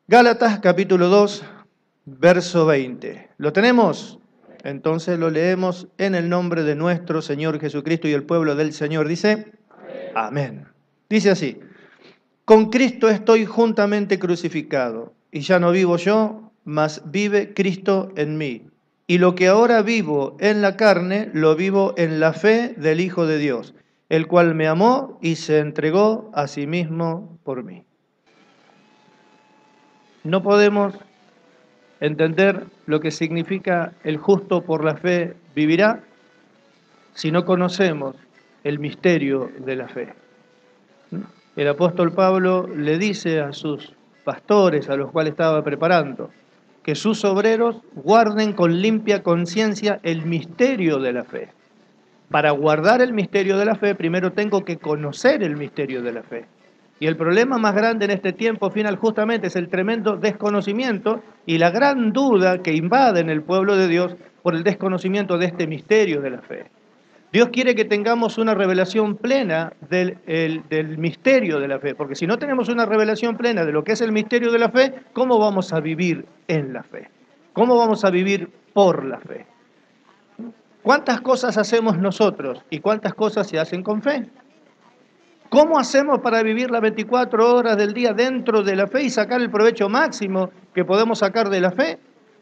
Gálatas capítulo 2, verso 20. ¿Lo tenemos? Entonces lo leemos en el nombre de nuestro Señor Jesucristo y el pueblo del Señor. Dice, amén. Dice así, con Cristo estoy juntamente crucificado, y ya no vivo yo, mas vive Cristo en mí. Y lo que ahora vivo en la carne, lo vivo en la fe del Hijo de Dios, el cual me amó y se entregó a sí mismo por mí. No podemos entender lo que significa el justo por la fe vivirá si no conocemos el misterio de la fe. El apóstol Pablo le dice a sus pastores, a los cuales estaba preparando, que sus obreros guarden con limpia conciencia el misterio de la fe. Para guardar el misterio de la fe, primero tengo que conocer el misterio de la fe. Y el problema más grande en este tiempo final justamente es el tremendo desconocimiento y la gran duda que invade en el pueblo de Dios por el desconocimiento de este misterio de la fe. Dios quiere que tengamos una revelación plena del misterio de la fe, porque si no tenemos una revelación plena de lo que es el misterio de la fe, ¿cómo vamos a vivir en la fe? ¿Cómo vamos a vivir por la fe? ¿Cuántas cosas hacemos nosotros y cuántas cosas se hacen con fe? ¿Cómo hacemos para vivir las 24 horas del día dentro de la fe y sacar el provecho máximo que podemos sacar de la fe?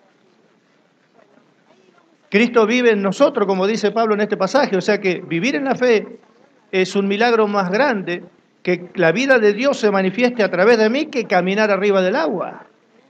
Cristo vive en nosotros, como dice Pablo en este pasaje, o sea que vivir en la fe es un milagro más grande, que la vida de Dios se manifieste a través de mí, que caminar arriba del agua.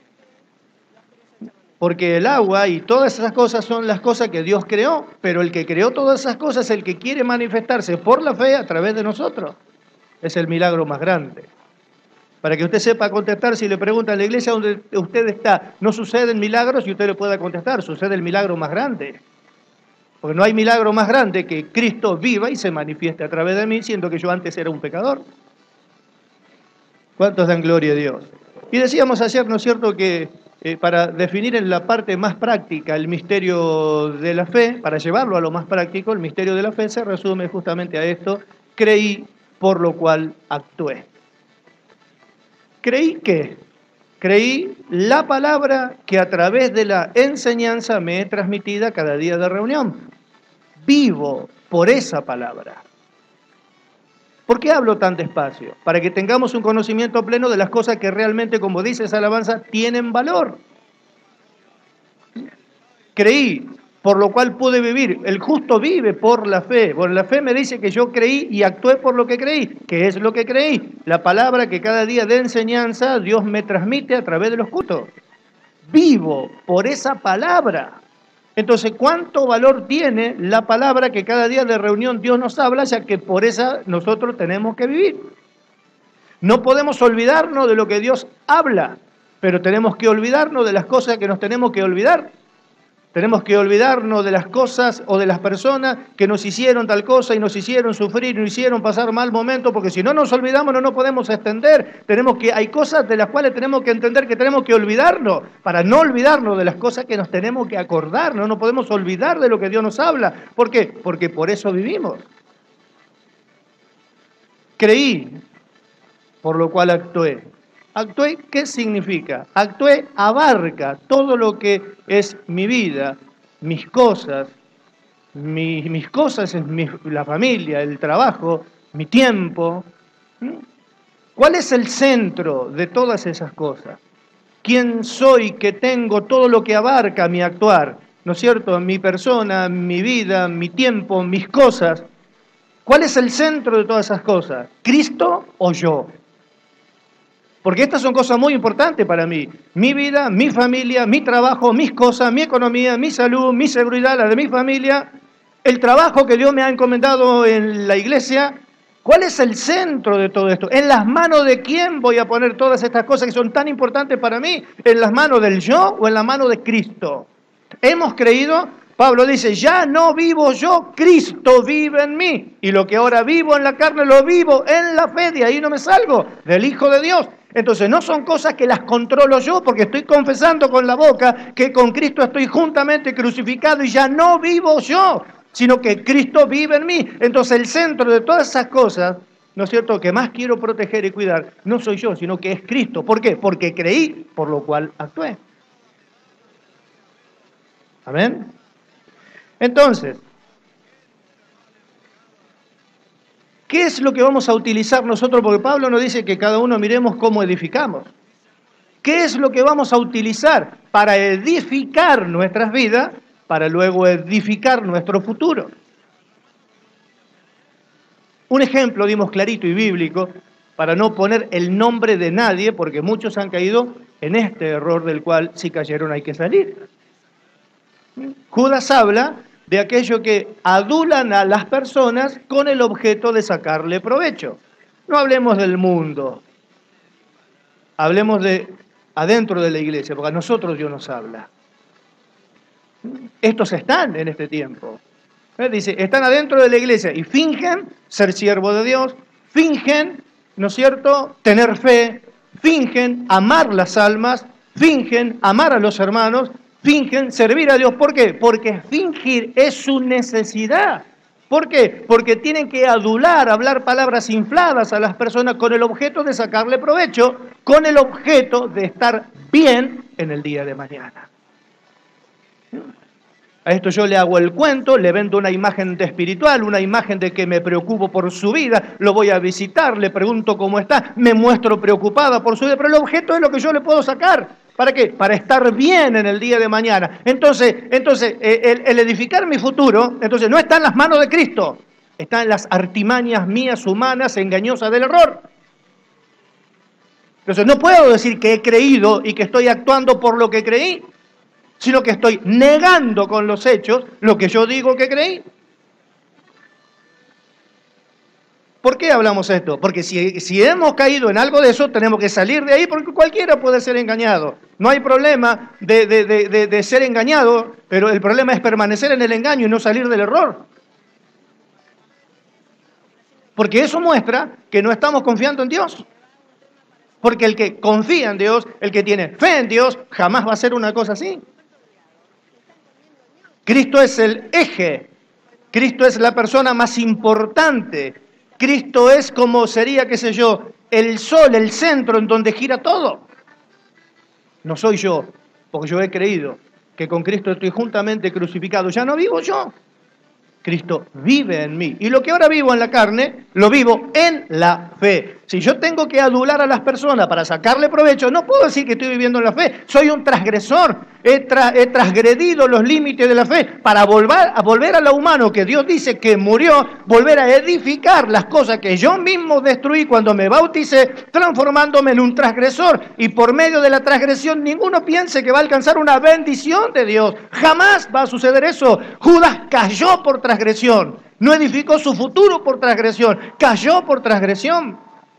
Porque el agua y todas esas cosas son las cosas que Dios creó, pero el que creó todas esas cosas es el que quiere manifestarse por la fe a través de nosotros. Es el milagro más grande. Para que usted sepa contestar, si le preguntan en la iglesia donde usted está, no suceden milagros y usted le pueda contestar, sucede el milagro más grande. Porque no hay milagro más grande que Cristo viva y se manifieste a través de mí, siendo que yo antes era un pecador. ¿Cuántos dan gloria a Dios? Y decíamos ayer, ¿no es cierto?, que para definir en la parte más práctica el misterio de la fe, para llevarlo a lo más práctico, el misterio de la fe se resume justamente a esto: creí, por lo cual actué. ¿Creí qué? Creí la palabra que a través de la enseñanza me es transmitida cada día de reunión. Vivo por esa palabra. ¿Por qué hablo tan despacio? Para que tengamos un conocimiento pleno de las cosas que realmente, como dice esa alabanza, tienen valor. Creí, por lo cual pude vivir. El justo vive por la fe. Bueno, la fe me dice que yo creí y actué por lo que creí. ¿Qué es lo que creí? La palabra que cada día de enseñanza Dios me transmite a través de los cultos. Vivo por esa palabra. Entonces, ¿cuánto valor tiene la palabra que cada día de reunión Dios nos habla, ya que por esa nosotros tenemos que vivir? No podemos olvidarnos de lo que Dios habla, pero tenemos que olvidarnos de las cosas que nos tenemos que olvidar. Tenemos que olvidarnos de las cosas o de las personas que nos hicieron tal cosa y nos hicieron sufrir, nos hicieron pasar mal momento, porque si no nos olvidamos no nos podemos extender. Hay cosas de las cuales tenemos que entender que tenemos que olvidarnos, para no olvidarnos de las cosas que nos tenemos que acordar. No nos podemos olvidar de lo que Dios nos habla. ¿Por qué? Porque por eso vivimos. Creí, por lo cual actué. Actué, ¿qué significa? Actué abarca todo lo que es mi vida, mis cosas. Mis cosas es la familia, el trabajo, mi tiempo. ¿Cuál es el centro de todas esas cosas? ¿Quién soy que tengo todo lo que abarca mi actuar? ¿No es cierto? Mi persona, mi vida, mi tiempo, mis cosas. ¿Cuál es el centro de todas esas cosas? ¿Cristo o yo? Porque estas son cosas muy importantes para mí. Mi vida, mi familia, mi trabajo, mis cosas, mi economía, mi salud, mi seguridad, la de mi familia, el trabajo que Dios me ha encomendado en la iglesia. ¿Cuál es el centro de todo esto? ¿En las manos de quién voy a poner todas estas cosas que son tan importantes para mí? ¿En las manos del yo o en las manos de Cristo? ¿Hemos creído? Pablo dice, ya no vivo yo, Cristo vive en mí. Y lo que ahora vivo en la carne, lo vivo en la fe, de ahí no me salgo, del Hijo de Dios. Entonces no son cosas que las controlo yo, porque estoy confesando con la boca que con Cristo estoy juntamente crucificado y ya no vivo yo, sino que Cristo vive en mí. Entonces el centro de todas esas cosas ¿no es cierto?, que más quiero proteger y cuidar, no soy yo, sino que es Cristo. ¿Por qué? Porque creí, por lo cual actué. ¿Amén? Entonces, ¿qué es lo que vamos a utilizar nosotros? Porque Pablo nos dice que cada uno miremos cómo edificamos. ¿Qué es lo que vamos a utilizar para edificar nuestras vidas, para luego edificar nuestro futuro? Un ejemplo dimos clarito y bíblico, para no poner el nombre de nadie, porque muchos han caído en este error del cual si cayeron hay que salir. Judas habla de aquello que adulan a las personas con el objeto de sacarle provecho. No hablemos del mundo, hablemos de adentro de la iglesia, porque a nosotros Dios nos habla. Estos están en este tiempo. Dice, están adentro de la iglesia y fingen ser siervos de Dios, fingen, ¿no es cierto?, tener fe, fingen amar las almas, fingen amar a los hermanos, fingen servir a Dios. ¿Por qué? Porque fingir es su necesidad. ¿Por qué? Porque tienen que adular, hablar palabras infladas a las personas con el objeto de sacarle provecho, con el objeto de estar bien en el día de mañana. A esto yo le hago el cuento, le vendo una imagen de espiritual, una imagen de que me preocupo por su vida, lo voy a visitar, le pregunto cómo está, me muestro preocupada por su vida, pero el objeto es lo que yo le puedo sacar. ¿Para qué? Para estar bien en el día de mañana. Entonces el edificar mi futuro, entonces no está en las manos de Cristo, está en las artimañas mías humanas engañosas del error. Entonces no puedo decir que he creído y que estoy actuando por lo que creí, sino que estoy negando con los hechos lo que yo digo que creí. ¿Por qué hablamos esto? Porque si hemos caído en algo de eso, tenemos que salir de ahí, porque cualquiera puede ser engañado. No hay problema de ser engañado, pero el problema es permanecer en el engaño y no salir del error. Porque eso muestra que no estamos confiando en Dios. Porque el que confía en Dios, el que tiene fe en Dios, jamás va a hacer una cosa así. Cristo es el eje, Cristo es la persona más importante, Cristo es como sería, qué sé yo, el sol, el centro en donde gira todo. No soy yo, porque yo he creído que con Cristo estoy juntamente crucificado, ya no vivo yo. Cristo vive en mí. Y lo que ahora vivo en la carne, lo vivo en la fe. Si yo tengo que adular a las personas para sacarle provecho, no puedo decir que estoy viviendo en la fe. Soy un transgresor. He transgredido los límites de la fe para volver a lo humano que Dios dice que murió, volver a edificar las cosas que yo mismo destruí cuando me bauticé, transformándome en un transgresor. Y por medio de la transgresión, ninguno piense que va a alcanzar una bendición de Dios. Jamás va a suceder eso. Judas cayó por transgresión. No edificó su futuro por transgresión. Cayó por transgresión.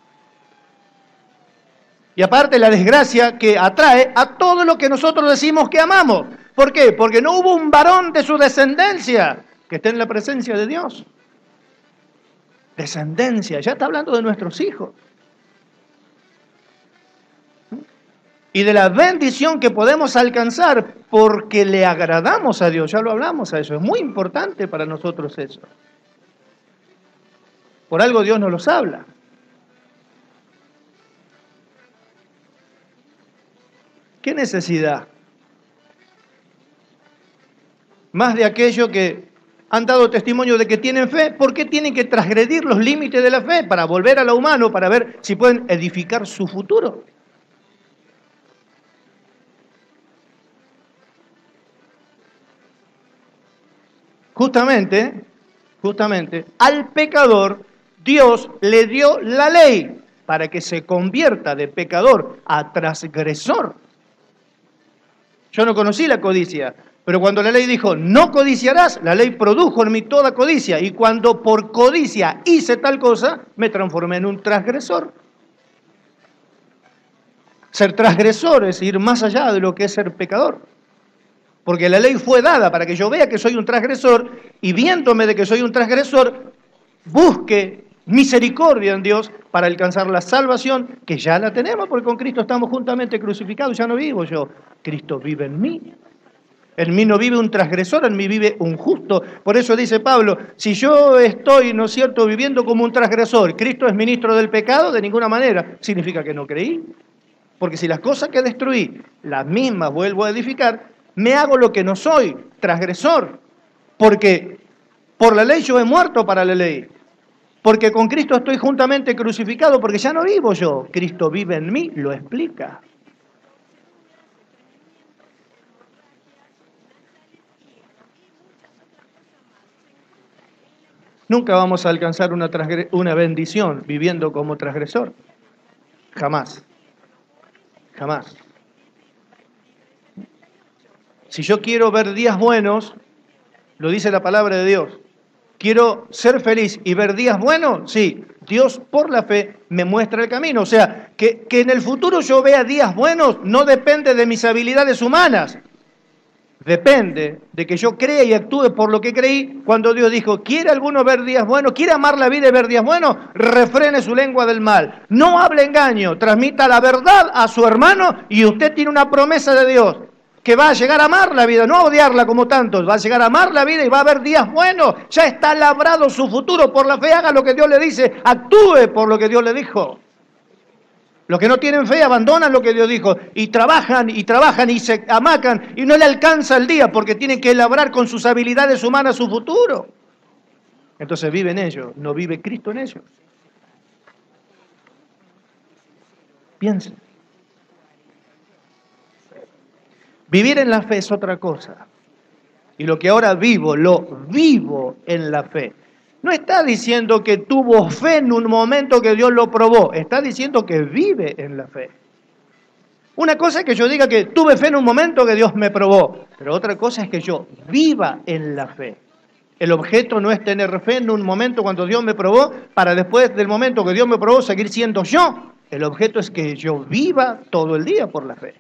Y aparte la desgracia que atrae a todo lo que nosotros decimos que amamos. ¿Por qué? Porque no hubo un varón de su descendencia que esté en la presencia de Dios. Descendencia, ya está hablando de nuestros hijos. Y de la bendición que podemos alcanzar porque le agradamos a Dios. Ya lo hablamos a eso, es muy importante para nosotros eso. Por algo Dios nos los habla. ¿Qué necesidad? Más de aquello que han dado testimonio de que tienen fe, ¿por qué tienen que transgredir los límites de la fe? Para volver a lo humano, para ver si pueden edificar su futuro. Justamente, al pecador Dios le dio la ley para que se convierta de pecador a transgresor. Yo no conocí la codicia, pero cuando la ley dijo, no codiciarás, la ley produjo en mí toda codicia. Y cuando por codicia hice tal cosa, me transformé en un transgresor. Ser transgresor es ir más allá de lo que es ser pecador. Porque la ley fue dada para que yo vea que soy un transgresor y viéndome de que soy un transgresor, busque misericordia en Dios para alcanzar la salvación, que ya la tenemos, porque con Cristo estamos juntamente crucificados, ya no vivo yo, Cristo vive en mí. En mí no vive un transgresor, en mí vive un justo. Por eso dice Pablo, si yo estoy, ¿no es cierto?, viviendo como un transgresor, Cristo es ministro del pecado, de ninguna manera. Significa que no creí. Porque si las cosas que destruí, las mismas vuelvo a edificar, me hago lo que no soy, transgresor. Porque por la ley yo he muerto para la ley. Porque con Cristo estoy juntamente crucificado, porque ya no vivo yo. Cristo vive en mí, lo explica. Nunca vamos a alcanzar una bendición viviendo como transgresor. Jamás. Jamás. Si yo quiero ver días buenos, lo dice la palabra de Dios, quiero ser feliz y ver días buenos, sí, Dios por la fe me muestra el camino. O sea, que en el futuro yo vea días buenos no depende de mis habilidades humanas. Depende de que yo crea y actúe por lo que creí. Cuando Dios dijo, ¿quiere alguno ver días buenos? ¿Quiere amar la vida y ver días buenos? Refrene su lengua del mal. No hable engaño, transmita la verdad a su hermano y usted tiene una promesa de Dios, que va a llegar a amar la vida, no a odiarla como tantos, va a llegar a amar la vida y va a haber días buenos. Ya está labrado su futuro por la fe, haga lo que Dios le dice, actúe por lo que Dios le dijo. Los que no tienen fe abandonan lo que Dios dijo y trabajan y se amacan y no le alcanza el día porque tienen que labrar con sus habilidades humanas su futuro. Entonces viven ellos, no vive Cristo en ellos. Piensen. Vivir en la fe es otra cosa. Y lo que ahora vivo, lo vivo en la fe. No está diciendo que tuvo fe en un momento que Dios lo probó. Está diciendo que vive en la fe. Una cosa es que yo diga que tuve fe en un momento que Dios me probó. Pero otra cosa es que yo viva en la fe. El objeto no es tener fe en un momento cuando Dios me probó, para después del momento que Dios me probó seguir siendo yo. El objeto es que yo viva todo el día por la fe.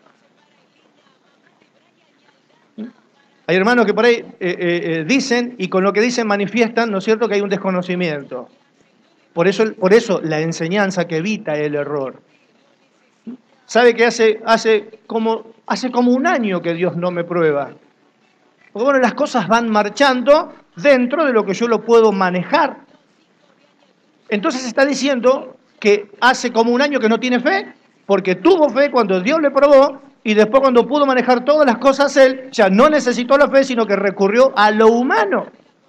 Hay hermanos que por ahí dicen, y con lo que dicen manifiestan, ¿no es cierto?, que hay un desconocimiento. Por eso la enseñanza que evita el error. ¿Sabe que hace como un año que Dios no me prueba? Porque bueno, las cosas van marchando dentro de lo que yo lo puedo manejar. Entonces está diciendo que hace como un año que no tiene fe, porque tuvo fe cuando Dios le probó, y después cuando pudo manejar todas las cosas él, ya no necesitó la fe, sino que recurrió a lo humano.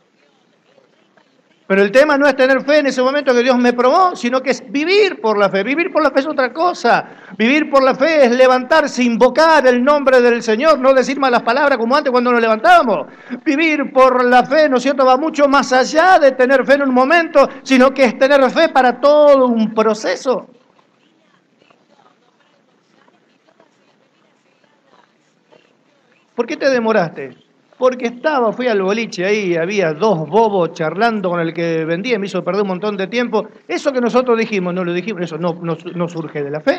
Pero el tema no es tener fe en ese momento que Dios me probó, sino que es vivir por la fe. Vivir por la fe es otra cosa. Vivir por la fe es levantarse, invocar el nombre del Señor, no decir malas palabras como antes cuando nos levantábamos. Vivir por la fe, ¿no es cierto?, va mucho más allá de tener fe en un momento, sino que es tener fe para todo un proceso. ¿Por qué te demoraste? Porque fui al boliche ahí, había dos bobos charlando con el que vendía, me hizo perder un montón de tiempo. Eso que nosotros dijimos, no lo dijimos, eso no surge de la fe.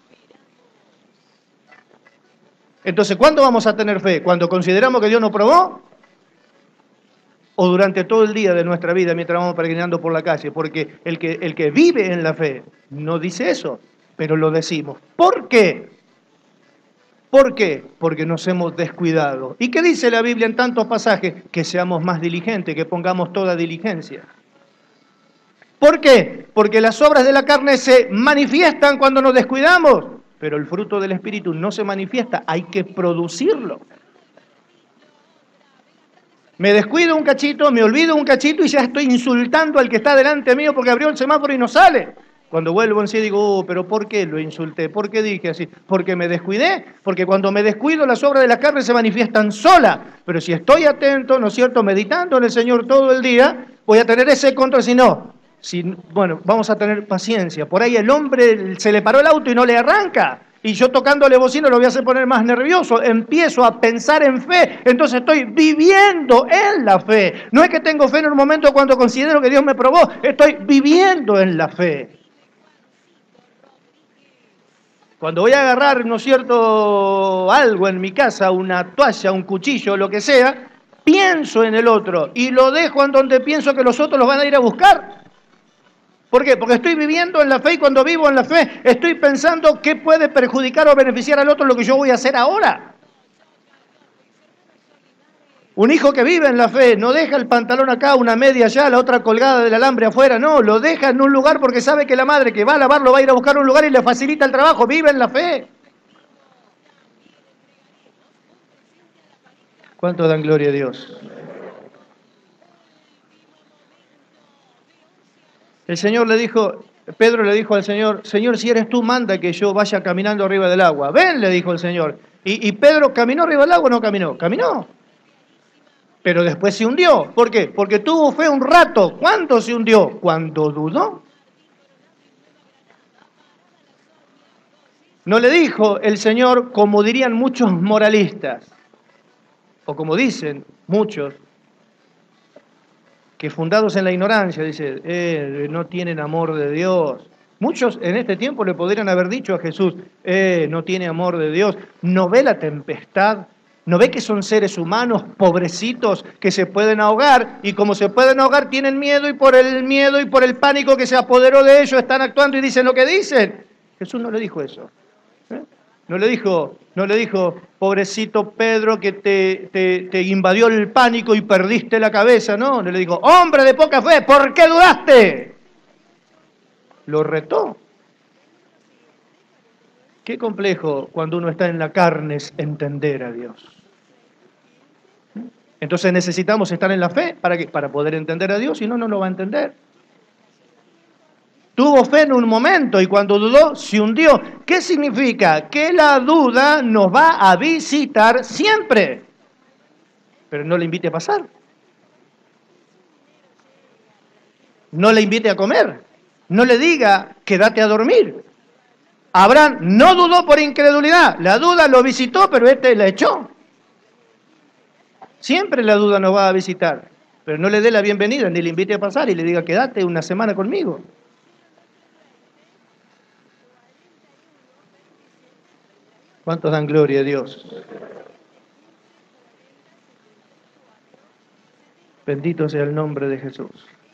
Entonces, ¿cuándo vamos a tener fe? ¿Cuando consideramos que Dios nos probó? ¿O durante todo el día de nuestra vida mientras vamos peregrinando por la calle? Porque el que vive en la fe no dice eso, pero lo decimos. ¿Por qué? ¿Por qué? Porque nos hemos descuidado. ¿Y qué dice la Biblia en tantos pasajes? Que seamos más diligentes, que pongamos toda diligencia. ¿Por qué? Porque las obras de la carne se manifiestan cuando nos descuidamos, pero el fruto del Espíritu no se manifiesta, hay que producirlo. Me descuido un cachito, me olvido un cachito y ya estoy insultando al que está delante mío porque abrió el semáforo y no sale. Cuando vuelvo en sí digo, pero ¿por qué lo insulté? ¿Por qué dije así? ¿Porque me descuidé? Porque cuando me descuido las obras de la carne se manifiestan solas. Pero si estoy atento, ¿no es cierto?, meditando en el Señor todo el día, voy a tener ese control. Bueno, vamos a tener paciencia. Por ahí el hombre se le paró el auto y no le arranca. Y yo tocándole bocina lo voy a hacer poner más nervioso. Empiezo a pensar en fe. Entonces estoy viviendo en la fe. No es que tengo fe en un momento cuando considero que Dios me probó. Estoy viviendo en la fe. Cuando voy a agarrar, ¿no es cierto?, algo en mi casa, una toalla, un cuchillo, lo que sea, pienso en el otro y lo dejo en donde pienso que los otros los van a ir a buscar. ¿Por qué? Porque estoy viviendo en la fe y cuando vivo en la fe estoy pensando qué puede perjudicar o beneficiar al otro lo que yo voy a hacer ahora. Un hijo que vive en la fe no deja el pantalón acá, una media allá, la otra colgada del alambre afuera, no, lo deja en un lugar porque sabe que la madre que va a lavarlo va a ir a buscar un lugar y le facilita el trabajo, vive en la fe. ¿Cuánto dan gloria a Dios? El Señor le dijo, Pedro le dijo al Señor, Señor, si eres tú, manda que yo vaya caminando arriba del agua. Ven, le dijo el Señor. Y Pedro caminó arriba del agua o no caminó, caminó. Pero después se hundió. ¿Por qué? Porque tuvo fe un rato. ¿Cuándo se hundió? Cuando dudó. No le dijo el Señor, como dirían muchos moralistas, o como dicen muchos, que fundados en la ignorancia, dice, no tienen amor de Dios. Muchos en este tiempo le podrían haber dicho a Jesús, no tiene amor de Dios, no ve la tempestad, no ve que son seres humanos, pobrecitos, que se pueden ahogar, y como se pueden ahogar tienen miedo y por el pánico que se apoderó de ellos están actuando y dicen lo que dicen. Jesús no le dijo eso. No le dijo, pobrecito Pedro, que te invadió el pánico y perdiste la cabeza. No le dijo, hombre de poca fe, ¿por qué dudaste? Lo retó. Qué complejo cuando uno está en la carne es entender a Dios. Entonces necesitamos estar en la fe para poder entender a Dios, si no, no lo va a entender. Tuvo fe en un momento y cuando dudó, se hundió. ¿Qué significa? Que la duda nos va a visitar siempre. Pero no le invite a pasar. No le invite a comer. No le diga, quédate a dormir. Abraham no dudó por incredulidad. La duda lo visitó, pero la echó. Siempre la duda nos va a visitar. Pero no le dé la bienvenida, ni le invite a pasar y le diga, quédate una semana conmigo. ¿Cuántos dan gloria a Dios? Bendito sea el nombre de Jesús.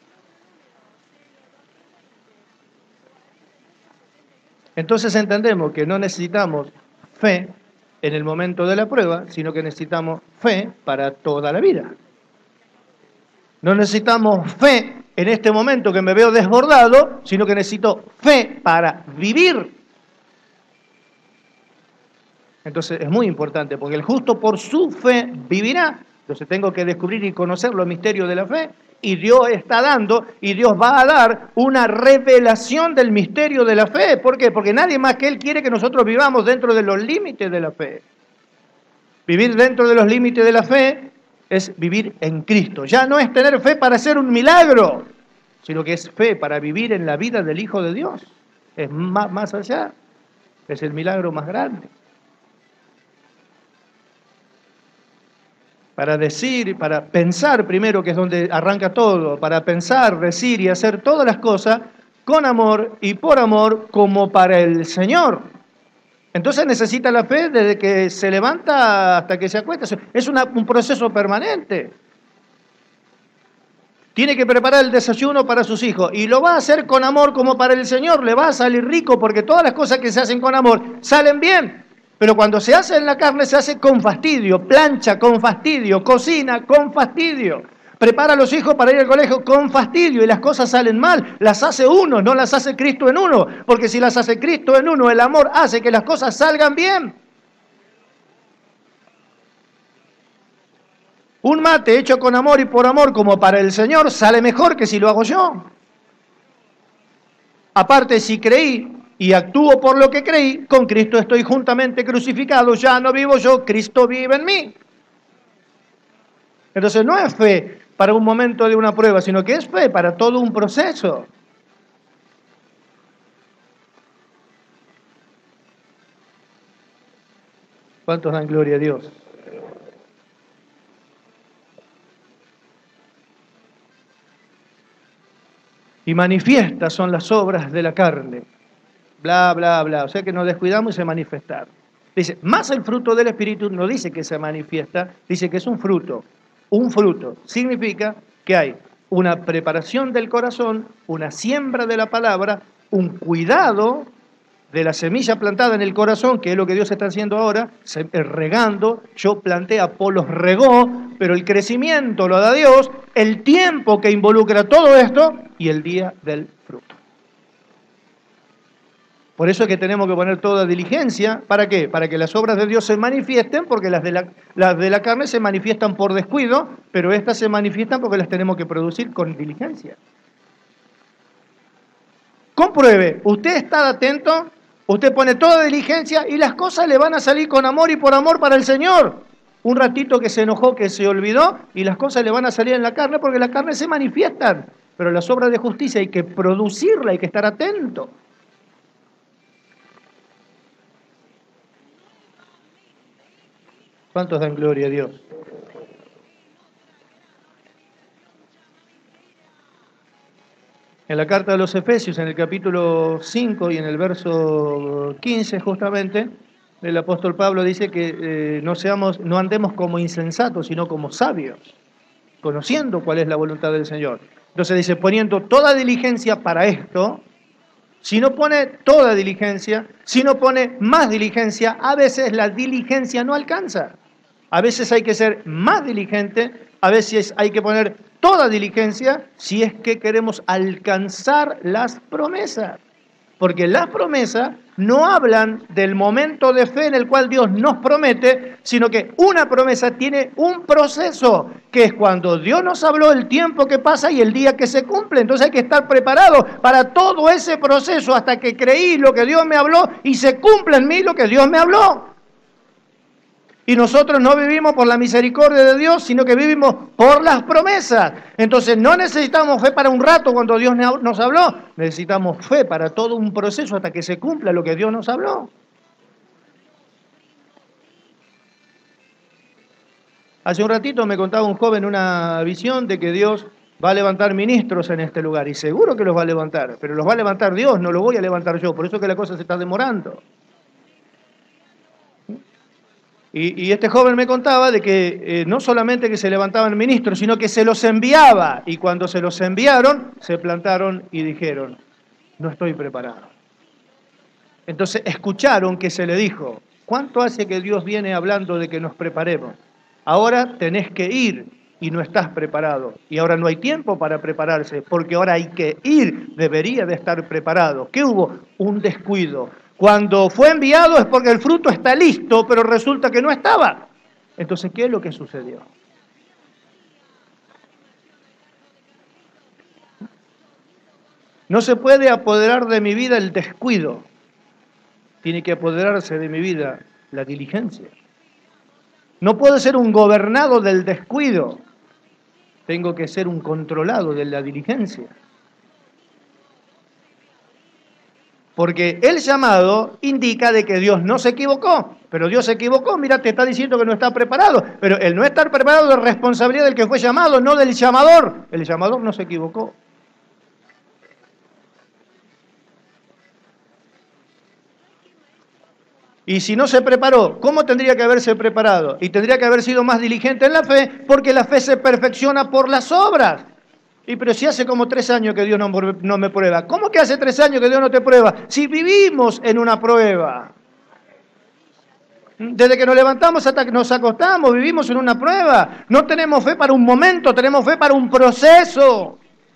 Entonces entendemos que no necesitamos fe en el momento de la prueba, sino que necesitamos fe para toda la vida. No necesitamos fe en este momento que me veo desbordado, sino que necesito fe para vivir. Entonces es muy importante, porque el justo por su fe vivirá. Entonces tengo que descubrir y conocer los misterios de la fe, y Dios está dando, y Dios va a dar una revelación del misterio de la fe. ¿Por qué? Porque nadie más que Él quiere que nosotros vivamos dentro de los límites de la fe. Vivir dentro de los límites de la fe es vivir en Cristo. Ya no es tener fe para hacer un milagro, sino que es fe para vivir en la vida del Hijo de Dios. Es más allá, es el milagro más grande. Para decir, para pensar primero, que es donde arranca todo, para pensar, decir y hacer todas las cosas con amor y por amor como para el Señor. Entonces necesita la fe desde que se levanta hasta que se acuesta. Es un proceso permanente. Tiene que preparar el desayuno para sus hijos y lo va a hacer con amor como para el Señor. Le va a salir rico porque todas las cosas que se hacen con amor salen bien. Pero cuando se hace en la carne, se hace con fastidio, plancha con fastidio, cocina con fastidio, prepara a los hijos para ir al colegio con fastidio y las cosas salen mal. Las hace uno, no las hace Cristo en uno, porque si las hace Cristo en uno, el amor hace que las cosas salgan bien. Un mate hecho con amor y por amor como para el Señor sale mejor que si lo hago yo. Aparte, si creí y actúo por lo que creí, con Cristo estoy juntamente crucificado, ya no vivo yo, Cristo vive en mí. Entonces no es fe para un momento de una prueba, sino que es fe para todo un proceso. ¿Cuántos dan gloria a Dios? Y manifiestas son las obras de la carne. Bla, bla, bla. O sea que nos descuidamos y se manifestar. Dice, más el fruto del Espíritu no dice que se manifiesta, dice que es un fruto. Un fruto. Significa que hay una preparación del corazón, una siembra de la palabra, un cuidado de la semilla plantada en el corazón, que es lo que Dios está haciendo ahora, regando. Yo planté, Apolos regó, pero el crecimiento lo da Dios, el tiempo que involucra todo esto y el día del fruto. Por eso es que tenemos que poner toda diligencia. ¿Para qué? Para que las obras de Dios se manifiesten, porque las de la carne se manifiestan por descuido, pero estas se manifiestan porque las tenemos que producir con diligencia. Compruebe, usted está atento, usted pone toda diligencia y las cosas le van a salir con amor y por amor para el Señor. Un ratito que se enojó, que se olvidó, y las cosas le van a salir en la carne porque las carnes se manifiestan. Pero las obras de justicia hay que producirla, hay que estar atento. ¿Cuántos dan gloria a Dios? En la carta de los Efesios, en el capítulo 5 y en el verso 15 justamente, el apóstol Pablo dice que no andemos como insensatos, sino como sabios, conociendo cuál es la voluntad del Señor. Entonces dice, poniendo toda diligencia para esto. Si no pone toda diligencia, si no pone más diligencia, a veces la diligencia no alcanza. A veces hay que ser más diligente, a veces hay que poner toda diligencia si es que queremos alcanzar las promesas. Porque las promesas no hablan del momento de fe en el cual Dios nos promete, sino que una promesa tiene un proceso, que es cuando Dios nos habló, el tiempo que pasa y el día que se cumple. Entonces hay que estar preparado para todo ese proceso hasta que creí lo que Dios me habló y se cumpla en mí lo que Dios me habló. Y nosotros no vivimos por la misericordia de Dios, sino que vivimos por las promesas. Entonces no necesitamos fe para un rato cuando Dios nos habló. Necesitamos fe para todo un proceso hasta que se cumpla lo que Dios nos habló. Hace un ratito me contaba un joven una visión de que Dios va a levantar ministros en este lugar. Y seguro que los va a levantar, pero los va a levantar Dios, no los voy a levantar yo. Por eso es que la cosa se está demorando. Y este joven me contaba de que no solamente que se levantaban ministros, sino que se los enviaba. Y cuando se los enviaron, se plantaron y dijeron, no estoy preparado. Entonces escucharon que se le dijo, ¿cuánto hace que Dios viene hablando de que nos preparemos? Ahora tenés que ir y no estás preparado. Y ahora no hay tiempo para prepararse, porque ahora hay que ir, debería de estar preparado. ¿Qué hubo? Un descuido. Cuando fue enviado es porque el fruto está listo, pero resulta que no estaba. Entonces, ¿qué es lo que sucedió? No se puede apoderar de mi vida el descuido. Tiene que apoderarse de mi vida la diligencia. No puedo ser un gobernado del descuido. Tengo que ser un controlado de la diligencia. Porque el llamado indica de que Dios no se equivocó, pero Dios se equivocó, mira, te está diciendo que no está preparado, pero el no estar preparado es responsabilidad del que fue llamado, no del llamador. El llamador no se equivocó. Y si no se preparó, ¿cómo tendría que haberse preparado? Y tendría que haber sido más diligente en la fe, porque la fe se perfecciona por las obras. Y pero si hace como 3 años que Dios no me prueba. ¿Cómo que hace 3 años que Dios no te prueba? Si vivimos en una prueba. Desde que nos levantamos hasta que nos acostamos, vivimos en una prueba. No tenemos fe para un momento, tenemos fe para un proceso.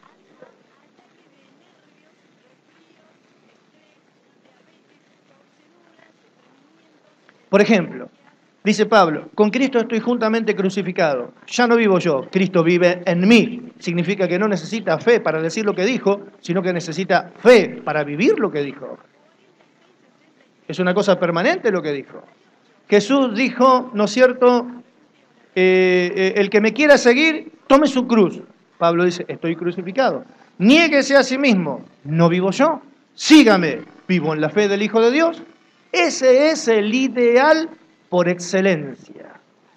Por ejemplo, dice Pablo, con Cristo estoy juntamente crucificado. Ya no vivo yo, Cristo vive en mí. Significa que no necesita fe para decir lo que dijo, sino que necesita fe para vivir lo que dijo. Es una cosa permanente lo que dijo. Jesús dijo, ¿no es cierto? El que me quiera seguir, tome su cruz. Pablo dice, estoy crucificado. Niéguese a sí mismo, no vivo yo. Sígame, vivo en la fe del Hijo de Dios. Ese es el ideal por excelencia.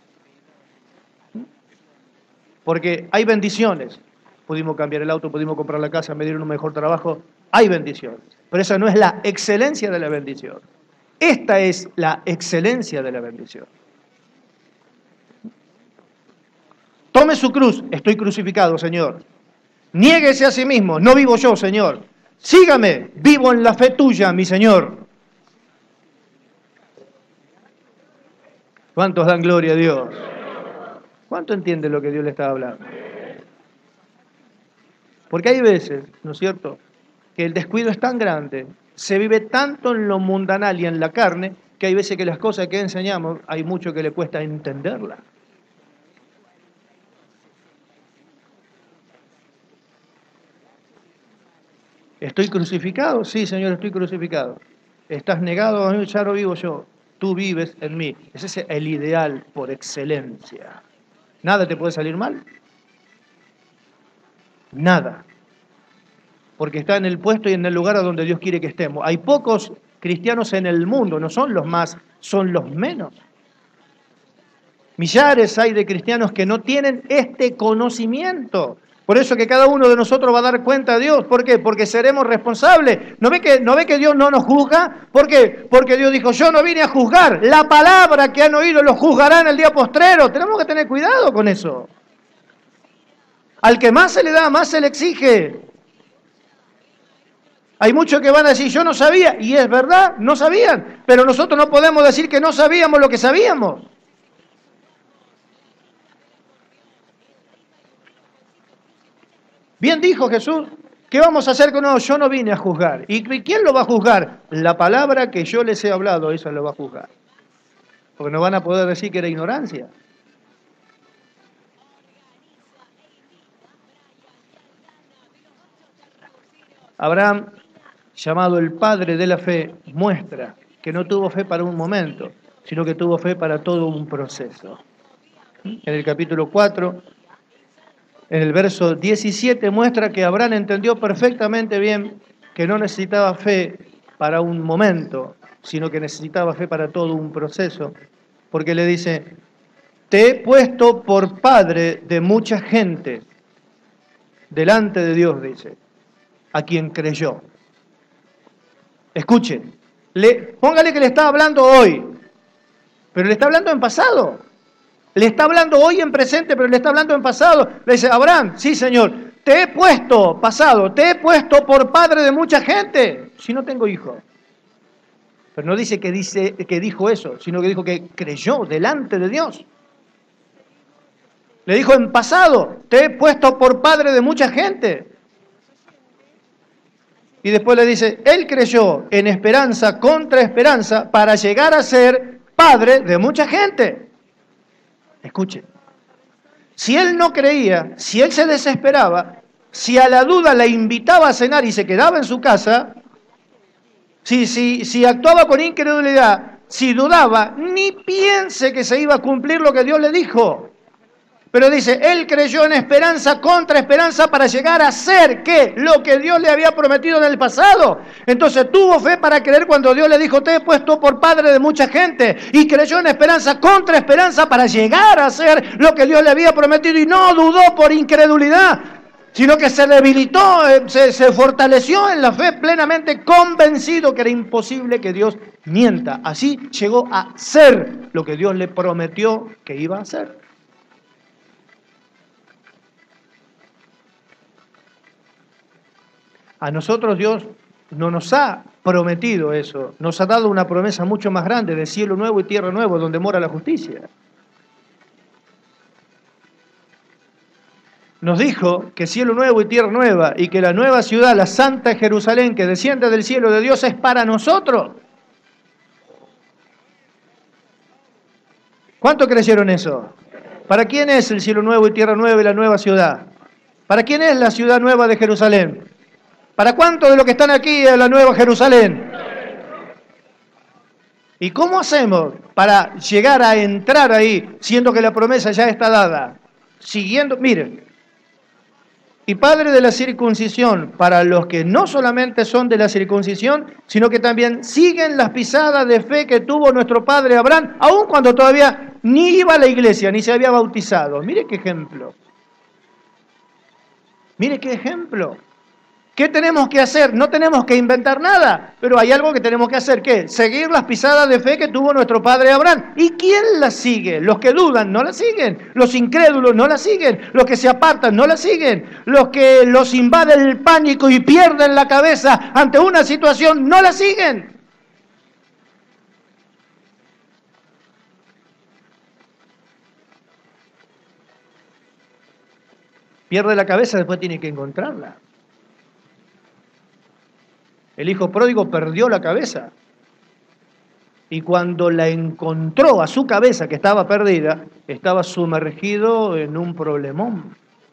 Porque hay bendiciones. Pudimos cambiar el auto, pudimos comprar la casa, me dieron un mejor trabajo. Hay bendiciones. Pero esa no es la excelencia de la bendición. Esta es la excelencia de la bendición. Tome su cruz. Estoy crucificado, Señor. Niéguese a sí mismo. No vivo yo, Señor. Sígame. Vivo en la fe tuya, mi Señor. ¿Cuántos dan gloria a Dios? ¿Cuánto entiende lo que Dios le está hablando? Porque hay veces, ¿no es cierto?, que el descuido es tan grande, se vive tanto en lo mundanal y en la carne, que hay veces que las cosas que enseñamos, hay mucho que le cuesta entenderlas. ¿Estoy crucificado? Sí, Señor, estoy crucificado. ¿Estás negado a mí? Ya no vivo yo. Tú vives en mí. Ese es el ideal por excelencia. ¿Nada te puede salir mal? Nada. Porque está en el puesto y en el lugar a donde Dios quiere que estemos. Hay pocos cristianos en el mundo, no son los más, son los menos. Millares hay de cristianos que no tienen este conocimiento. Por eso que cada uno de nosotros va a dar cuenta a Dios. ¿Por qué? Porque seremos responsables. ¿No ve que Dios no nos juzga? ¿Por qué? Porque Dios dijo, yo no vine a juzgar. La palabra que han oído lo juzgarán el día postrero. Tenemos que tener cuidado con eso. Al que más se le da, más se le exige. Hay muchos que van a decir, yo no sabía. Y es verdad, no sabían. Pero nosotros no podemos decir que no sabíamos lo que sabíamos. Bien dijo Jesús, ¿qué vamos a hacer con nosotros? Yo no vine a juzgar. ¿Y quién lo va a juzgar? La palabra que yo les he hablado, eso lo va a juzgar. Porque no van a poder decir que era ignorancia. Abraham, llamado el padre de la fe, muestra que no tuvo fe para un momento, sino que tuvo fe para todo un proceso. En el capítulo 4... en el verso 17 muestra que Abraham entendió perfectamente bien que no necesitaba fe para un momento, sino que necesitaba fe para todo un proceso, porque le dice, te he puesto por padre de mucha gente, delante de Dios, dice, a quien creyó. Escuchen, póngale que le está hablando hoy, pero le está hablando en pasado. Le está hablando hoy en presente, pero le está hablando en pasado. Le dice, Abraham, sí, Señor, te he puesto, pasado, te he puesto por padre de mucha gente, si no tengo hijos. Pero no dice que dijo eso, sino que dijo que creyó delante de Dios. Le dijo en pasado, te he puesto por padre de mucha gente. Y después le dice, él creyó en esperanza contra esperanza para llegar a ser padre de mucha gente. Escuchen, si él no creía, si él se desesperaba, si a la duda le invitaba a cenar y se quedaba en su casa, si actuaba con incredulidad, si dudaba, ni piense que se iba a cumplir lo que Dios le dijo. Pero dice, él creyó en esperanza contra esperanza para llegar a ser, ¿qué? Lo que Dios le había prometido en el pasado. Entonces tuvo fe para creer cuando Dios le dijo, te he puesto por padre de mucha gente. Y creyó en esperanza contra esperanza para llegar a ser lo que Dios le había prometido. Y no dudó por incredulidad, sino que se debilitó, se fortaleció en la fe, plenamente convencido que era imposible que Dios mienta. Así llegó a ser lo que Dios le prometió que iba a hacer. A nosotros Dios no nos ha prometido eso, nos ha dado una promesa mucho más grande de cielo nuevo y tierra nueva donde mora la justicia. Nos dijo que cielo nuevo y tierra nueva y que la nueva ciudad, la santa Jerusalén que desciende del cielo de Dios es para nosotros. ¿Cuánto creyeron eso? ¿Para quién es el cielo nuevo y tierra nueva y la nueva ciudad? ¿Para quién es la ciudad nueva de Jerusalén? ¿Para cuántos de los que están aquí es la nueva Jerusalén? ¿Y cómo hacemos para llegar a entrar ahí, siendo que la promesa ya está dada? Siguiendo, miren, y padre de la circuncisión, para los que no solamente son de la circuncisión, sino que también siguen las pisadas de fe que tuvo nuestro padre Abraham, aun cuando todavía ni iba a la iglesia, ni se había bautizado. Mire qué ejemplo. Mire qué ejemplo. ¿Qué tenemos que hacer? No tenemos que inventar nada, pero hay algo que tenemos que hacer, ¿qué? Seguir las pisadas de fe que tuvo nuestro padre Abraham. ¿Y quién las sigue? Los que dudan no las siguen, los incrédulos no las siguen, los que se apartan no las siguen, los que los invade el pánico y pierden la cabeza ante una situación no la siguen. Pierde la cabeza, después tiene que encontrarla. El hijo pródigo perdió la cabeza. Y cuando la encontró a su cabeza, que estaba perdida, estaba sumergido en un problemón.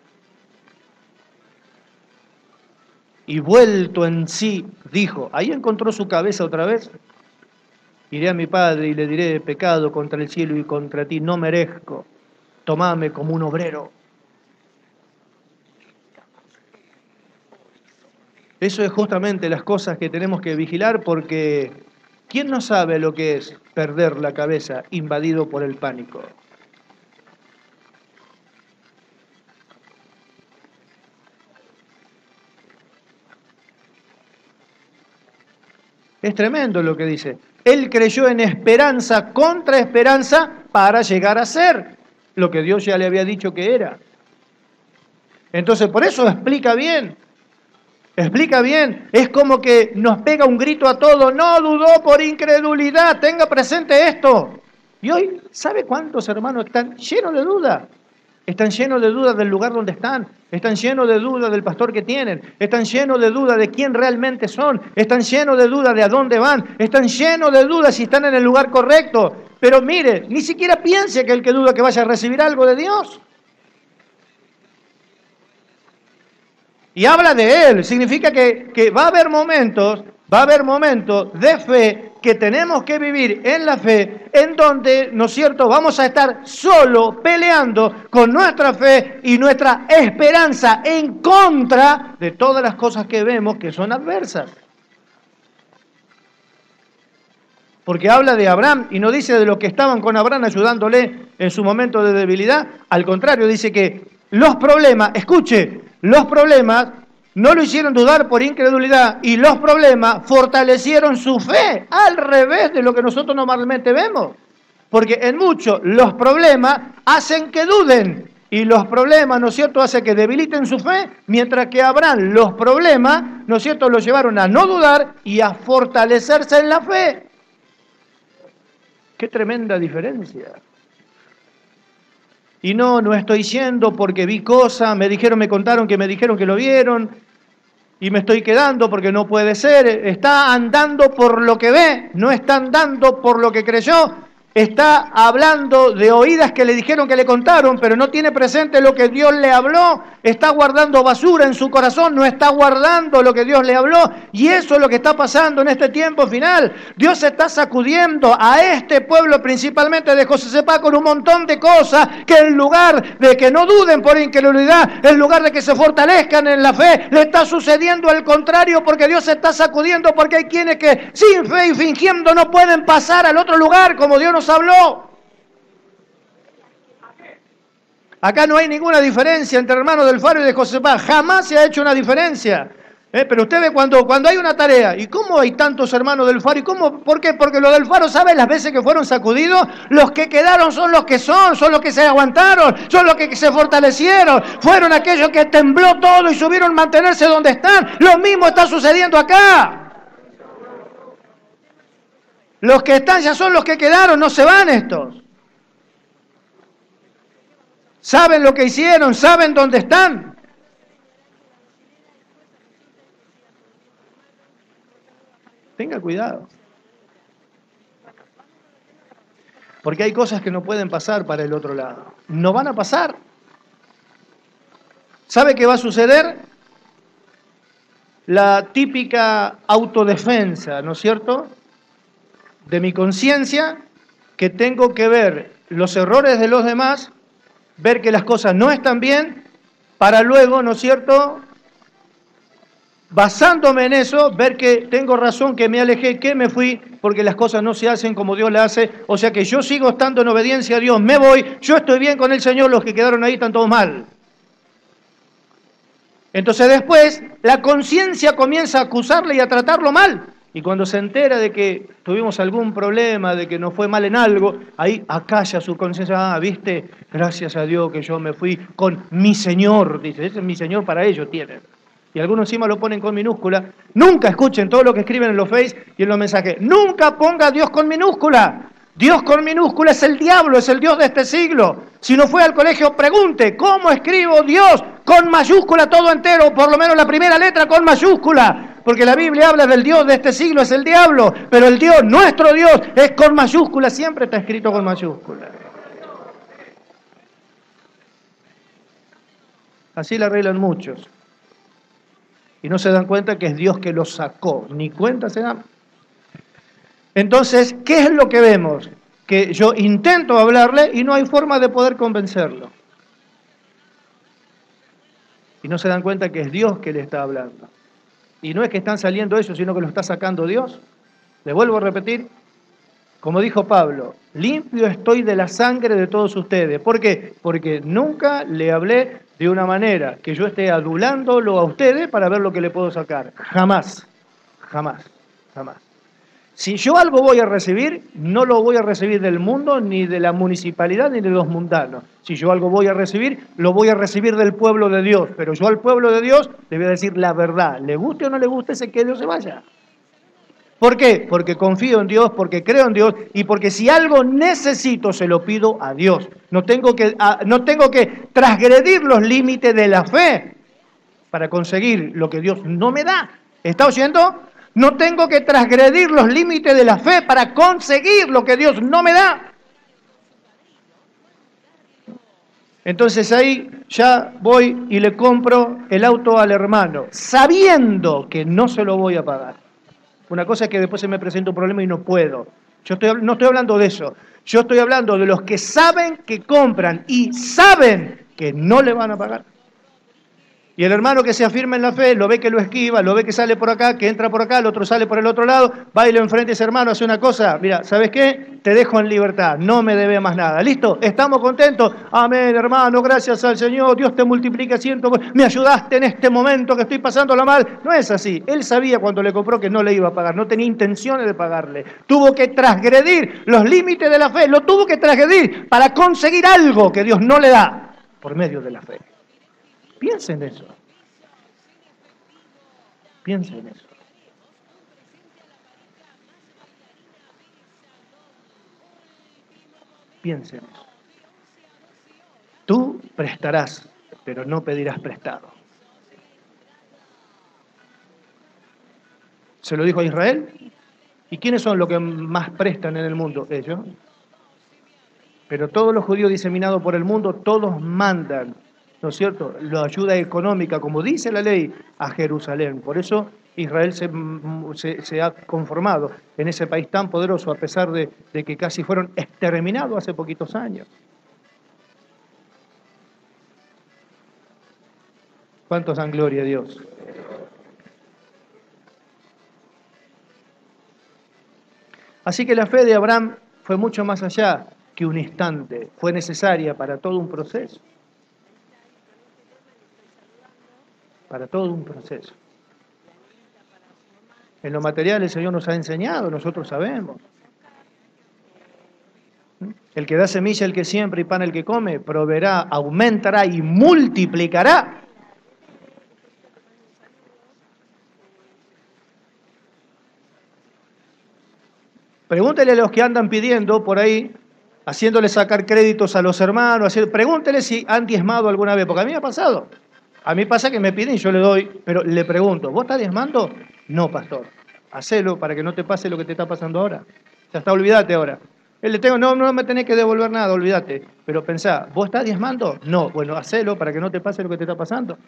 Y vuelto en sí, dijo, ahí encontró su cabeza otra vez. Iré a mi padre y le diré, pecado contra el cielo y contra ti, no merezco. Tomame como un obrero. Eso es justamente las cosas que tenemos que vigilar, porque ¿quién no sabe lo que es perder la cabeza invadido por el pánico? Es tremendo lo que dice. Él creyó en esperanza contra esperanza para llegar a ser lo que Dios ya le había dicho que era. Entonces, por eso explica bien. Explica bien. Es como que nos pega un grito a todos. No dudó por incredulidad. Tenga presente esto. Y hoy, ¿sabe cuántos hermanos están llenos de dudas? Están llenos de dudas del lugar donde están. Están llenos de dudas del pastor que tienen. Están llenos de dudas de quién realmente son. Están llenos de dudas de a dónde van. Están llenos de dudas si están en el lugar correcto. Pero mire, ni siquiera piense que el que duda que vaya a recibir algo de Dios. Y habla de Él. Significa que va a haber momentos de fe que tenemos que vivir en la fe, en donde, ¿no es cierto?, vamos a estar solo peleando con nuestra fe y nuestra esperanza en contra de todas las cosas que vemos que son adversas. Porque habla de Abraham y no dice de los que estaban con Abraham ayudándole en su momento de debilidad. Al contrario, dice que los problemas, escuche, los problemas no lo hicieron dudar por incredulidad y los problemas fortalecieron su fe, al revés de lo que nosotros normalmente vemos. Porque en muchos los problemas hacen que duden y los problemas, ¿no es cierto?, hacen que debiliten su fe, mientras que Abraham los problemas, ¿no es cierto?, lo llevaron a no dudar y a fortalecerse en la fe. ¡Qué tremenda diferencia! Y no estoy yendo porque vi cosas, me contaron que lo vieron, y me estoy quedando porque no puede ser. Está andando por lo que ve, no está andando por lo que creyó. Está hablando de oídas que le dijeron que le contaron, pero no tiene presente lo que Dios le habló. Está guardando basura en su corazón, no está guardando lo que Dios le habló. Y eso es lo que está pasando en este tiempo final. Dios está sacudiendo a este pueblo, principalmente de Josafat, con un montón de cosas que en lugar de que no duden por incredulidad, en lugar de que se fortalezcan en la fe, le está sucediendo al contrario, porque Dios se está sacudiendo, porque hay quienes que sin fe y fingiendo no pueden pasar al otro lugar como Dios nos habló. Acá no hay ninguna diferencia entre hermanos del Faro y de Josafat. Jamás se ha hecho una diferencia. Pero usted ve cuando hay una tarea, ¿y cómo hay tantos hermanos del Faro? ¿Y cómo? ¿Por qué? Porque los del Faro, ¿saben las veces que fueron sacudidos? Los que quedaron son los que son los que se aguantaron, son los que se fortalecieron, fueron aquellos que tembló todo y subieron a mantenerse donde están. Lo mismo está sucediendo acá. Los que están ya son los que quedaron, no se van estos. Saben lo que hicieron, saben dónde están. Tenga cuidado. Porque hay cosas que no pueden pasar para el otro lado. No van a pasar. ¿Sabe qué va a suceder? La típica autodefensa, ¿no es cierto?, de mi conciencia, que tengo que ver los errores de los demás, ver que las cosas no están bien, para luego, ¿no es cierto?, basándome en eso, ver que tengo razón, que me alejé, que me fui, porque las cosas no se hacen como Dios las hace, o sea que yo sigo estando en obediencia a Dios, me voy, yo estoy bien con el Señor, los que quedaron ahí están todos mal. Entonces después, la conciencia comienza a acusarle y a tratarlo mal. Y cuando se entera de que tuvimos algún problema, de que nos fue mal en algo, ahí acalla su conciencia. ¿Viste? Gracias a Dios que yo me fui con mi Señor. Dice, ese es mi Señor, para ellos tienen. Y algunos encima lo ponen con minúscula. Nunca escuchen todo lo que escriben en los Face y en los mensajes. Nunca ponga a Dios con minúscula. Dios con minúscula es el diablo, es el Dios de este siglo. Si no fue al colegio, pregunte, ¿cómo escribo Dios? Con mayúscula todo entero, por lo menos la primera letra con mayúscula. Porque la Biblia habla del Dios de este siglo, es el diablo, pero el Dios, nuestro Dios, es con mayúscula, siempre está escrito con mayúscula. Así la arreglan muchos. Y no se dan cuenta que es Dios que los sacó, ni cuenta se dan. Entonces, ¿qué es lo que vemos? Que yo intento hablarle y no hay forma de poder convencerlo. Y no se dan cuenta que es Dios que le está hablando. Y no es que están saliendo ellos, sino que lo está sacando Dios. Le vuelvo a repetir, como dijo Pablo, limpio estoy de la sangre de todos ustedes. ¿Por qué? Porque nunca le hablé de una manera que yo esté adulándolo a ustedes para ver lo que le puedo sacar. Jamás, jamás, jamás. Si yo algo voy a recibir, no lo voy a recibir del mundo, ni de la municipalidad, ni de los mundanos. Si yo algo voy a recibir, lo voy a recibir del pueblo de Dios. Pero yo al pueblo de Dios le voy a decir la verdad. Le guste o no le guste, que Dios se vaya. ¿Por qué? Porque confío en Dios, porque creo en Dios y porque si algo necesito, se lo pido a Dios. No tengo que transgredir los límites de la fe para conseguir lo que Dios no me da. ¿Está oyendo? No tengo que transgredir los límites de la fe para conseguir lo que Dios no me da. Entonces ahí ya voy y le compro el auto al hermano, sabiendo que no se lo voy a pagar. Una cosa es que después se me presenta un problema y no puedo. No estoy hablando de eso. Yo estoy hablando de los que saben que compran y saben que no le van a pagar. Y el hermano que se afirma en la fe, lo ve que lo esquiva, lo ve que sale por acá, que entra por acá, el otro sale por el otro lado, va y lo enfrenta a ese hermano, hace una cosa, mira, ¿sabes qué? Te dejo en libertad, no me debe más nada. ¿Listo? ¿Estamos contentos? Amén, hermano, gracias al Señor, Dios te multiplica ciento, me ayudaste en este momento que estoy pasándola mal. No es así. Él sabía cuando le compró que no le iba a pagar, no tenía intenciones de pagarle. Tuvo que transgredir los límites de la fe, lo tuvo que transgredir para conseguir algo que Dios no le da por medio de la fe. Piensen en eso. Piensen en eso. Piensen en eso. Tú prestarás, pero no pedirás prestado. Se lo dijo a Israel. ¿Y quiénes son los que más prestan en el mundo? Ellos. Pero todos los judíos diseminados por el mundo, todos mandan, ¿no es cierto?, la ayuda económica, como dice la ley, a Jerusalén. Por eso Israel se ha conformado en ese país tan poderoso, a pesar de que casi fueron exterminados hace poquitos años. ¿Cuántos dan gloria a Dios? Así que la fe de Abraham fue mucho más allá que un instante, fue necesaria para todo un proceso. Para todo un proceso. En lo material el Señor nos ha enseñado, nosotros sabemos. El que da semilla, el que siembra y pan el que come, proveerá, aumentará y multiplicará. Pregúntele a los que andan pidiendo por ahí, haciéndole sacar créditos a los hermanos, pregúntele si han diezmado alguna vez, porque a mí me ha pasado. A mí pasa que me piden y yo le doy, pero le pregunto, ¿vos estás diezmando? No, pastor. Hacelo para que no te pase lo que te está pasando ahora. Ya está, olvídate ahora. Él le tengo, no me tenés que devolver nada, olvídate. Pero pensá, ¿vos estás diezmando? No, bueno, hacelo para que no te pase lo que te está pasando.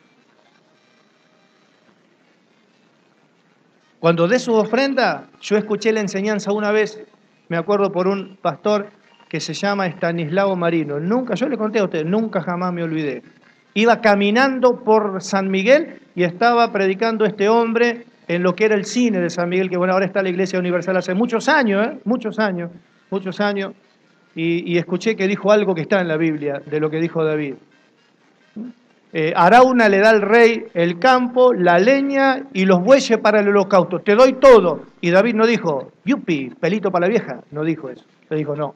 Cuando dé su ofrenda, yo escuché la enseñanza una vez, me acuerdo por un pastor que se llama Estanislao Marino. Yo le conté a usted, nunca jamás me olvidé. Iba caminando por San Miguel y estaba predicando este hombre en lo que era el cine de San Miguel, que bueno, ahora está la Iglesia Universal hace muchos años, y escuché que dijo algo que está en la Biblia, de lo que dijo David. Arauna le da al rey el campo, la leña y los bueyes para el holocausto. Te doy todo. Y David no dijo, yupi, pelito para la vieja. No dijo eso. Le dijo, no.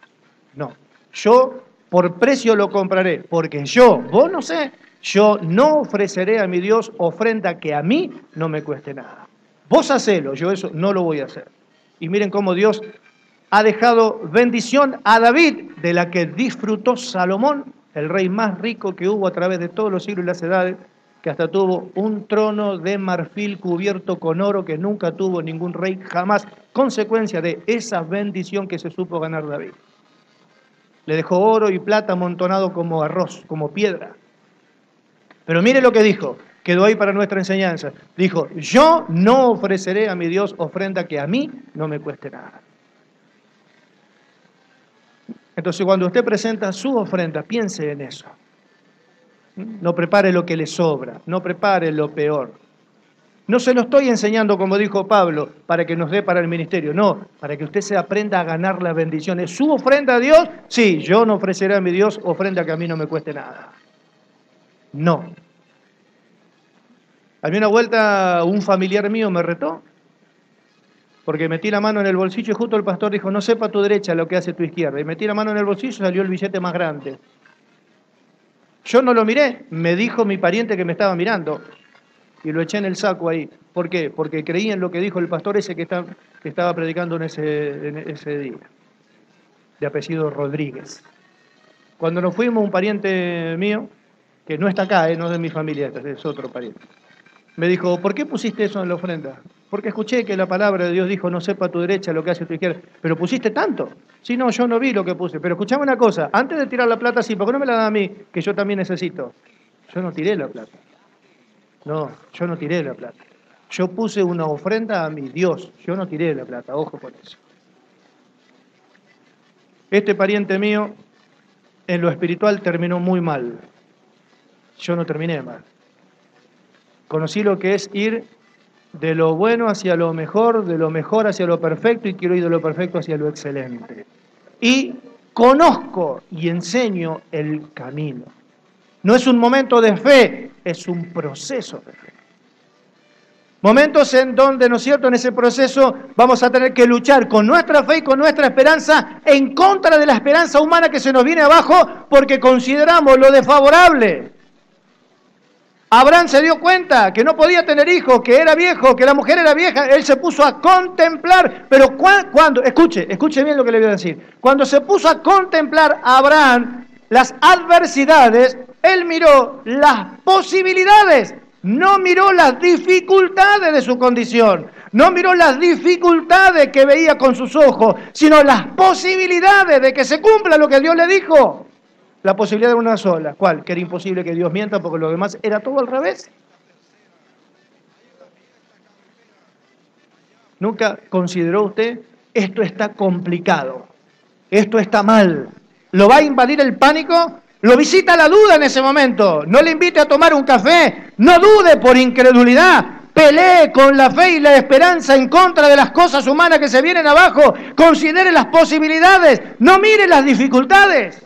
Yo por precio lo compraré, porque vos no sé, yo no ofreceré a mi Dios ofrenda que a mí no me cueste nada. Vos hacelo, yo eso no lo voy a hacer. Y miren cómo Dios ha dejado bendición a David, de la que disfrutó Salomón, el rey más rico que hubo a través de todos los siglos y las edades, que hasta tuvo un trono de marfil cubierto con oro que nunca tuvo ningún rey jamás, consecuencia de esa bendición que se supo ganar David. Le dejó oro y plata amontonado como arroz, como piedra. Pero mire lo que dijo, quedó ahí para nuestra enseñanza. Dijo, yo no ofreceré a mi Dios ofrenda que a mí no me cueste nada. Entonces, cuando usted presenta su ofrenda, piense en eso. No prepare lo que le sobra, no prepare lo peor. No se lo estoy enseñando, como dijo Pablo, para que nos dé para el ministerio. No, para que usted se aprenda a ganar la bendición. ¿Es su ofrenda a Dios? Sí, yo no ofreceré a mi Dios ofrenda que a mí no me cueste nada. No. A mí una vuelta un familiar mío me retó, porque metí la mano en el bolsillo y justo el pastor dijo, no sepa tu derecha lo que hace tu izquierda. Y metí la mano en el bolsillo y salió el billete más grande. Yo no lo miré, me dijo mi pariente que me estaba mirando y lo eché en el saco ahí. ¿Por qué? Porque creí en lo que dijo el pastor ese que estaba predicando en ese día, de apellido Rodríguez. Cuando nos fuimos, un pariente mío, que no está acá, no es de mi familia, es otro pariente, me dijo, ¿por qué pusiste eso en la ofrenda? Porque escuché que la palabra de Dios dijo, no sepa tu derecha lo que hace tu izquierda. ¿Pero pusiste tanto? Sí, no, yo no vi lo que puse. Pero escuchame una cosa, antes de tirar la plata así, ¿por qué no me la da a mí? Que yo también necesito. Yo no tiré la plata. No, yo no tiré la plata. Yo puse una ofrenda a mi Dios. Yo no tiré la plata, ojo con eso. Este pariente mío, en lo espiritual, terminó muy mal. Yo no terminé mal. Conocí lo que es ir de lo bueno hacia lo mejor, de lo mejor hacia lo perfecto, y quiero ir de lo perfecto hacia lo excelente. Y conozco y enseño el camino. No es un momento de fe, es un proceso de fe. Momentos en donde, ¿no es cierto?, en ese proceso vamos a tener que luchar con nuestra fe y con nuestra esperanza en contra de la esperanza humana que se nos viene abajo porque consideramos lo desfavorable. Abraham se dio cuenta que no podía tener hijos, que era viejo, que la mujer era vieja. Él se puso a contemplar. Pero cuando, escuche bien lo que le voy a decir. Cuando se puso a contemplar a Abraham las adversidades, él miró las posibilidades, no miró las dificultades de su condición. No miró las dificultades que veía con sus ojos, sino las posibilidades de que se cumpla lo que Dios le dijo. La posibilidad de una sola. ¿Cuál? Que era imposible que Dios mienta porque lo demás era todo al revés. ¿Nunca consideró usted? Esto está complicado. Esto está mal. ¿Lo va a invadir el pánico? Lo visita la duda en ese momento. No le invite a tomar un café. No dude por incredulidad. Pelee con la fe y la esperanza en contra de las cosas humanas que se vienen abajo. Considere las posibilidades. No mire las dificultades.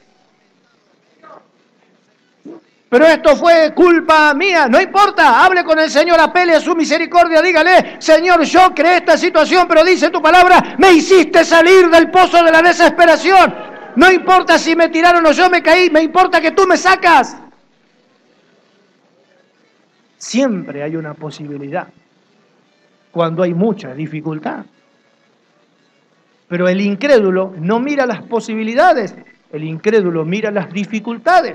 Pero esto fue culpa mía, no importa, hable con el Señor, apele a su misericordia, dígale, Señor, yo creé esta situación, pero dice tu palabra, me hiciste salir del pozo de la desesperación. No importa si me tiraron o yo me caí, me importa que tú me sacas. Siempre hay una posibilidad, cuando hay mucha dificultad. Pero el incrédulo no mira las posibilidades, el incrédulo mira las dificultades.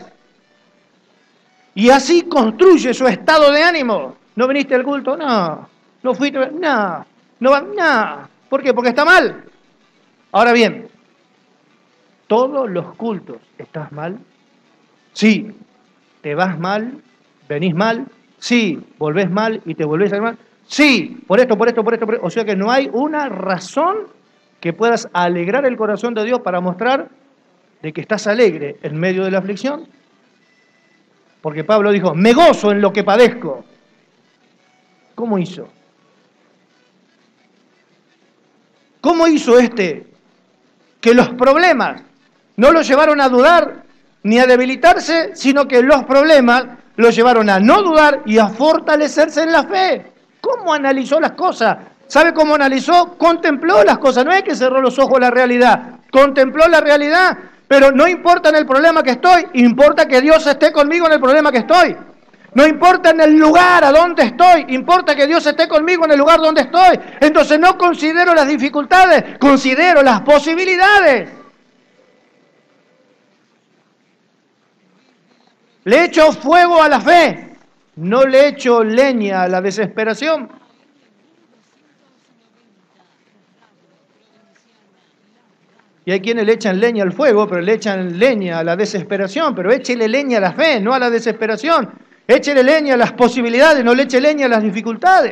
Y así construye su estado de ánimo. ¿No viniste al culto? No. ¿No fuiste? No. No va. No. ¿Por qué? Porque está mal. Ahora bien, ¿todos los cultos estás mal? Sí. ¿Te vas mal? ¿Venís mal? Sí. ¿Volvés mal y te volvés a ir mal? Sí. Por esto. O sea que no hay una razón que puedas alegrar el corazón de Dios para mostrar de que estás alegre en medio de la aflicción. Porque Pablo dijo, me gozo en lo que padezco. ¿Cómo hizo? ¿Cómo hizo que los problemas no lo llevaron a dudar ni a debilitarse, sino que los problemas lo llevaron a no dudar y a fortalecerse en la fe? ¿Cómo analizó las cosas? ¿Sabe cómo analizó? Contempló las cosas. No es que cerró los ojos a la realidad. Contempló la realidad. Pero no importa en el problema que estoy, importa que Dios esté conmigo en el problema que estoy. No importa en el lugar a donde estoy, importa que Dios esté conmigo en el lugar donde estoy. Entonces no considero las dificultades, considero las posibilidades. Le echo fuego a la fe, no le echo leña a la desesperación. Y hay quienes le echan leña al fuego, pero le echan leña a la desesperación. Pero échele leña a la fe, no a la desesperación. Échele leña a las posibilidades, no le eche leña a las dificultades.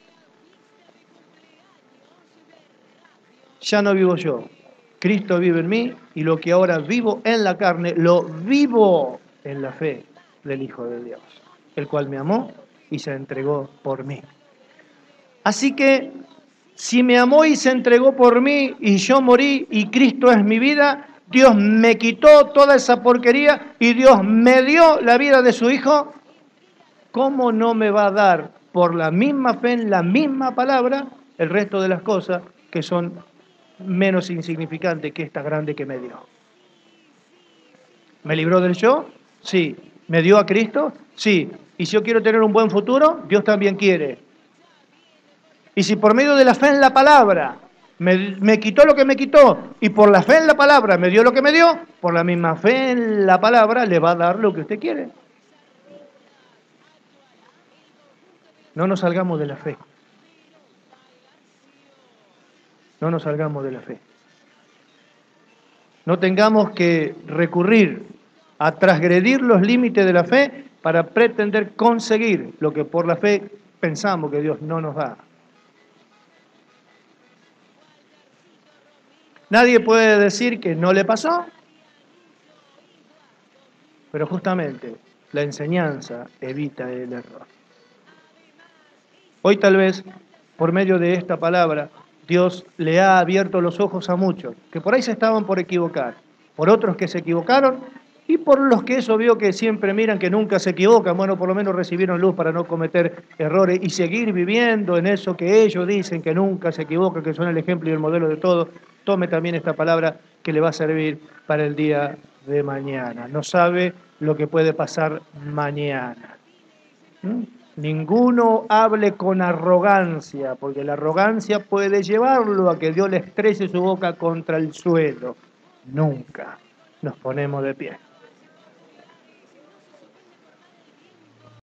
Ya no vivo yo, Cristo vive en mí, y lo que ahora vivo en la carne, lo vivo en la fe del Hijo de Dios, el cual me amó y se entregó por mí. Así que, si me amó y se entregó por mí, y yo morí, y Cristo es mi vida, Dios me quitó toda esa porquería, y Dios me dio la vida de su Hijo, ¿cómo no me va a dar, por la misma fe, en la misma palabra, el resto de las cosas que son menos insignificantes que esta grande que me dio? ¿Me libró del yo? Sí. ¿Me dio a Cristo? Sí. ¿Y si yo quiero tener un buen futuro? Dios también quiere. Y si por medio de la fe en la palabra me quitó lo que me quitó, y por la fe en la palabra me dio lo que me dio, por la misma fe en la palabra le va a dar lo que usted quiere. No nos salgamos de la fe. No nos salgamos de la fe. No tengamos que recurrir a transgredir los límites de la fe para pretender conseguir lo que por la fe pensamos que Dios no nos da. Nadie puede decir que no le pasó, pero justamente la enseñanza evita el error. Hoy tal vez, por medio de esta palabra, Dios le ha abierto los ojos a muchos, que por ahí se estaban por equivocar, por otros que se equivocaron, y por los que eso vio que siempre miran que nunca se equivocan, bueno, por lo menos recibieron luz para no cometer errores y seguir viviendo en eso que ellos dicen que nunca se equivocan, que son el ejemplo y el modelo de todo. Tome también esta palabra que le va a servir para el día de mañana. No sabe lo que puede pasar mañana. Ninguno hable con arrogancia, porque la arrogancia puede llevarlo a que Dios le estrelle su boca contra el suelo. Nunca. Nos ponemos de pie.